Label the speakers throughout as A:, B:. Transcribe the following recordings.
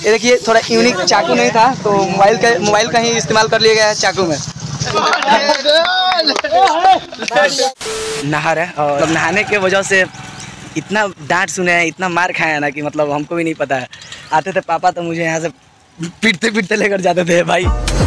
A: ये देखिए थोड़ा यूनिक चाकू नहीं था तो मोबाइल का ही इस्तेमाल कर लिया गया है चाकू में। नहर है और मतलब नहाने के वजह से इतना डांट सुने हैं, इतना मार खाए हैं ना कि मतलब हमको भी नहीं पता है। आते थे पापा तो मुझे यहाँ से पीटते पीटते लेकर जाते थे भाई।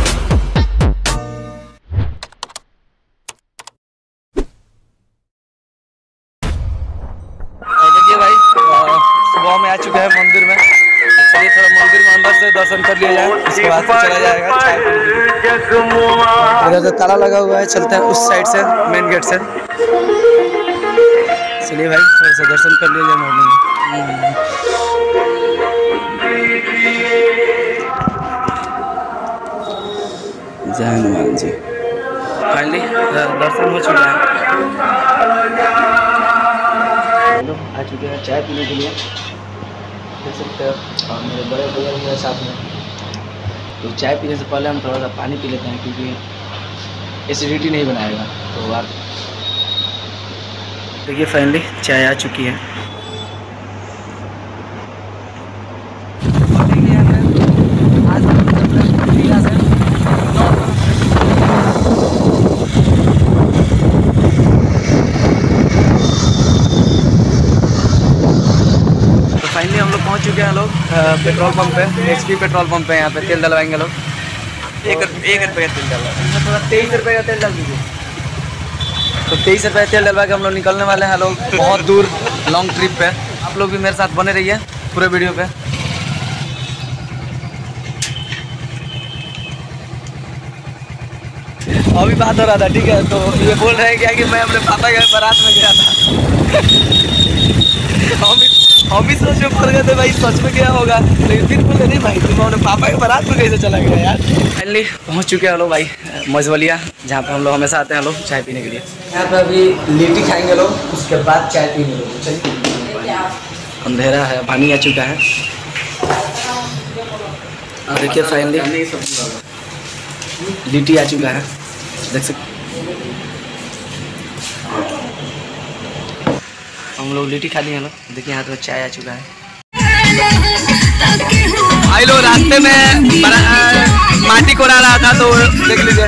A: देखिए भाई सुबह में आ चुके हैं मंदिर में। चलिए थोड़ा मंदिर में अंदर से दर्शन कर लिया जाए, उसके बाद फिर चला जाएगा चाय पीने। इधर से ताला लगा हुआ है, चलते हैं उस साइड से मेन गेट से। चलिए भाई थोड़ा सा दर्शन कर लिया जाए मॉर्निंग में। जय हनुमान जी। फाइनली दर्शन हो चुका है, आ चुके हैं चाय पीने के लिए, देख सकते हो। और मेरे बड़े भैया भी है साथ में। तो चाय पीने से पहले हम थोड़ा सा पानी पी लेते हैं क्योंकि एसिडिटी नहीं बनाएगा। तो आप देखिए फाइनली चाय आ चुकी है। फाइनली हम लोग पहुंच चुके हैं लोग पेट्रोल पंप पे, HP पेट्रोल पंप पे। यहाँ पे तेल डलवाएंगे लोग। 1 रुपये का तेल डलवा, थोड़ा 23 रुपये का तेल डाल दीजिए। तो 23 रुपये तेल डलवा के हम लोग निकलने वाले हैं लोग बहुत दूर लॉन्ग ट्रिप पे। आप लोग भी मेरे साथ बने रहिए पूरे वीडियो पे। अभी बात हो रहा था, ठीक है। तो ये बोल रहे हैं क्या कि मैं अपने पापा के बारात में गया था। हम भी सोच में पड़ गए थे भाई, सच में क्या होगा। लेकिन फिर बोले नहीं भाई तुम अपने पापा के बारात में कैसे चला गया यार। फाइनली पहुंच चुके हैं लोग भाई मझवलिया, जहाँ पे हम लोग हमेशा आते हैं लोग चाय पीने के लिए। यहाँ पे अभी लिट्टी खाएंगे लोग, उसके बाद चाय पीने लोग। चलिए अंधेरा है, पानी आ चुका है। और देखिए फाइनली लिट्टी आ चुका है, देख सकते हम लोग लिट्टी खा लिए हैं लोग। देखिए यहाँ तो चाय आ चुका है। भाई लोग रास्ते में माटी कोड़ा रहा था तो देख लीजिए।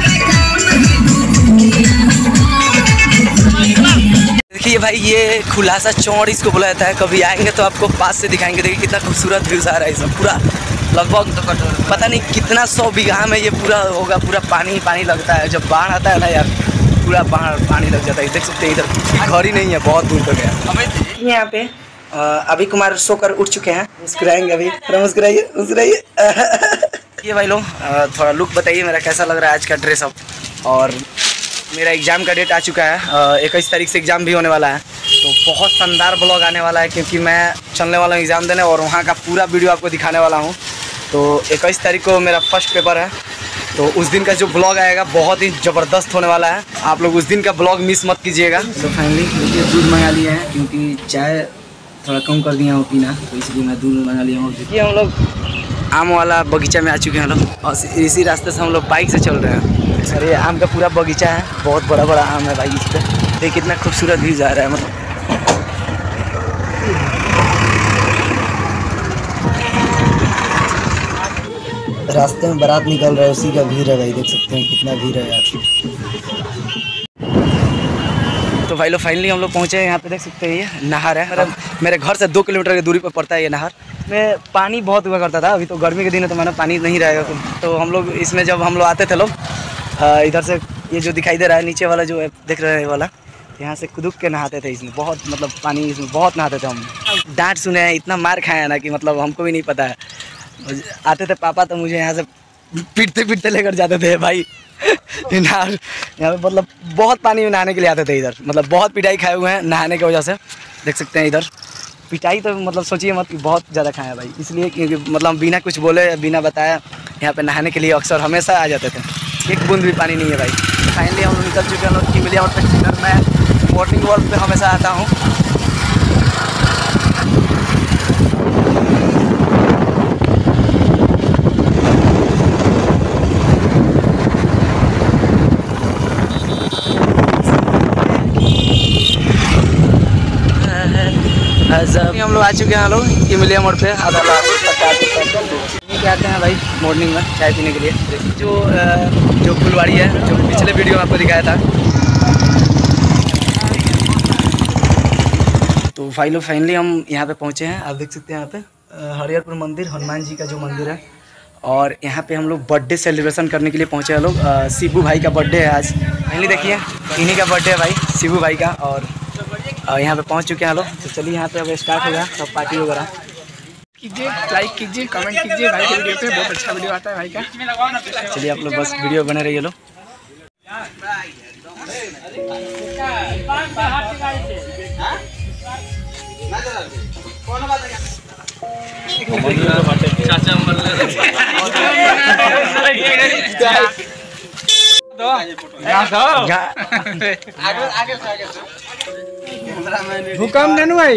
A: देखिए भाई ये खुलासा चौड़ इसको बोला जाता है। कभी आएंगे तो आपको पास से दिखाएंगे। देखिए कितना खूबसूरत व्यूज आ रहा है इसमें। पूरा लगभग पता नहीं कितना 100 बीघा में ये पूरा होगा। पूरा पानी पानी लगता है जब बाढ़ आता है ना यार, पूरा पानी लग जाता है। देख सकते हैं इधर घर ही नहीं है, बहुत दूर तक है। यहाँ पे अभी कुमार सोकर उठ चुके हैं, मुस्कुराएंगे अभी। मुस्कुराइए मुस्कुराइए। ये भाई लोग थोड़ा लुक बताइए मेरा कैसा लग रहा है आज का ड्रेसअप। और मेरा एग्ज़ाम का डेट आ चुका है, 21 तारीख से एग्ज़ाम भी होने वाला है। तो बहुत शानदार ब्लॉग आने वाला है क्योंकि मैं चलने वाला हूँ एग्ज़ाम देने और वहाँ का पूरा वीडियो आपको दिखाने वाला हूँ। तो 21 तारीख को मेरा फर्स्ट पेपर है, तो उस दिन का जो ब्लॉग आएगा बहुत ही ज़बरदस्त होने वाला है। आप लोग उस दिन का ब्लॉग मिस मत कीजिएगा। तो फाइनली देखिए दूध मंगा लिया है क्योंकि चाय थोड़ा कम कर दिया हूँ पीना, तो इसलिए मैं दूध मंगा लिया हूँ। देखिए हम लोग आम वाला बगीचा में आ चुके हैं लोग और इसी रास्ते से हम लोग बाइक से चल रहे हैं। सर ये आम का पूरा बगीचा है, बहुत बड़ा बड़ा आम है भाई। इस पर देखिए कितना खूबसूरत व्यूज आ रहा है। मतलब रास्ते में बारात निकल रहा है, उसी का भीड़ है भाई। देख सकते हैं कितना भीड़ है यार। तो भाई लोग फाइनली हम लोग पहुँचे हैं यहाँ पे। देख सकते हैं ये नहर है, मेरे घर से 2 किलोमीटर की दूरी पर पड़ता है ये नहर। में पानी बहुत हुआ करता था, अभी तो गर्मी के दिन है तो मैंने पानी नहीं रहेगा। तो हम लोग इसमें जब हम लोग आते थे लोग इधर से, ये जो दिखाई दे रहा है नीचे वाला जो है देख रहे हैं वाला, यहाँ से कुदुक के नहाते थे इसमें। बहुत मतलब पानी इसमें बहुत नहाते थे हम। डांट सुने हैं, इतना मार खाए हैं ना कि मतलब हमको भी नहीं पता है। आते थे पापा तो मुझे यहाँ से पीटते पीटते लेकर जाते थे भाई। यहाँ पे मतलब बहुत पानी में नहाने के लिए आते थे इधर। मतलब बहुत पिटाई खाए हुए हैं नहाने की वजह से। देख सकते हैं इधर पिटाई तो मतलब सोचिए मत कि बहुत ज़्यादा खाया है भाई। इसलिए क्योंकि मतलब बिना कुछ बोले बिना बताया यहाँ पे नहाने के लिए अक्सर हमेशा आ जाते थे। एक बूंद भी पानी नहीं है भाई। फाइनली हम निकल चुके हैं लोग किमिलिया और तक। मैं मॉर्निंग वॉक पे हमेशा आता हूँ। हम लोग आ चुके हैं लोग किमिलिया मोड़ पे। आधा भाई मॉर्निंग में चाय पीने के लिए। जो फुलवाड़ी है जो पिछले वीडियो में आपको दिखाया था। तो भाई लोग फाइनली हम यहाँ पे पहुँचे हैं। आप देख सकते हैं यहाँ पे हरिहरपुर मंदिर, हनुमान जी का जो मंदिर है। और यहाँ पे हम लोग बर्थडे सेलिब्रेशन करने के लिए पहुँचे हैं लोग। शिबू भाई का बर्थडे है आज। फाइनली देखिए इन्हीं का बर्थडे है भाई, शिबू भाई का। और यहाँ पे पहुँच चुके हैं लोग। तो चलिए यहाँ पे अब स्टार्ट होगा सब पार्टी वगैरह।
B: कीजिए, लाइक कीजिए, कमेंट कीजिए भाई के वीडियो पे, बहुत अच्छा वीडियो आता है भाई का।
A: चलिए आप लोग बस वीडियो बने रहिए लोग।
B: भूकंप ननु भाई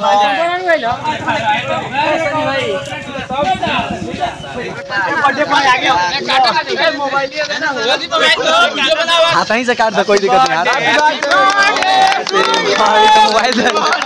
A: हाथ ही से काट दो, कोई दिक्कत नहीं। मोबाइल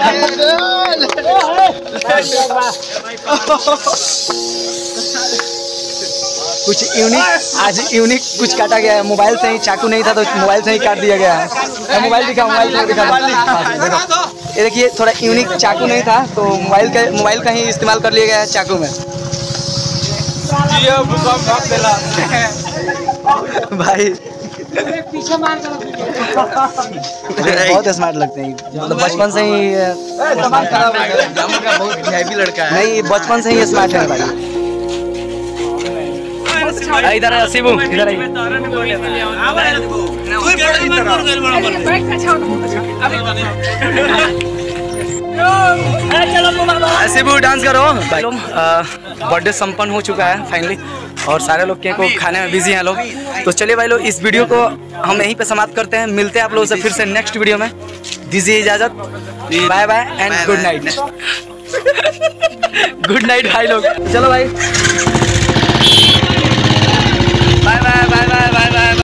A: कुछ यूनिक, आज यूनिक कुछ काटा गया है। मोबाइल से ही, चाकू नहीं था तो मोबाइल से ही काट दिया गया है। मोबाइल दिखा, मोबाइल दिखा। ये देखिए थोड़ा यूनिक चाकू नहीं था तो मोबाइल का ही इस्तेमाल कर लिया गया है चाकू में। भाई बहुत स्मार्ट लगते हैं, मतलब बचपन से ही बहुत हैवी लड़का है। नहीं, बचपन से ही स्मार्ट है भाई। इधर है शिबू, इधर शिबू डांस करो। बर्थडे संपन्न हो चुका है फाइनली और सारे लोग केक को खाने में बिजी हैं लोग। तो चलिए भाई लोग इस वीडियो को हम यहीं पे समाप्त करते हैं। मिलते हैं आप लोगों से फिर से नेक्स्ट वीडियो में। दीजिए इजाजत, bye bye and good night. Good night भाई लोग। चलो भाई बाय बाय बाय बाय।